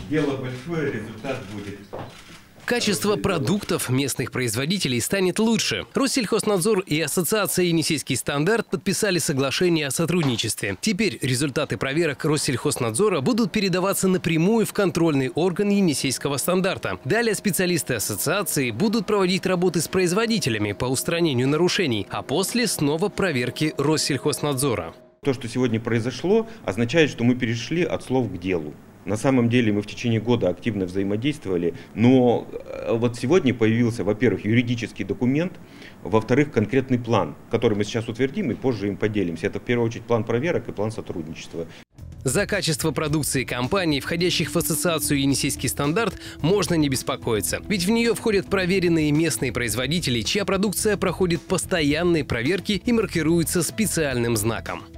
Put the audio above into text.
Дело большое, результат будет. Качество продуктов местных производителей станет лучше. Россельхознадзор и Ассоциация «Енисейский стандарт» подписали соглашение о сотрудничестве. Теперь результаты проверок Россельхознадзора будут передаваться напрямую в контрольный орган Енисейского стандарта. Далее специалисты ассоциации будут проводить работы с производителями по устранению нарушений, а после снова проверки Россельхознадзора. То, что сегодня произошло, означает, что мы перешли от слов к делу. На самом деле мы в течение года активно взаимодействовали, но вот сегодня появился, во-первых, юридический документ, во-вторых, конкретный план, который мы сейчас утвердим и позже им поделимся. Это в первую очередь план проверок и план сотрудничества. За качество продукции компаний, входящих в ассоциацию «Енисейский стандарт», можно не беспокоиться. Ведь в нее входят проверенные местные производители, чья продукция проходит постоянные проверки и маркируется специальным знаком.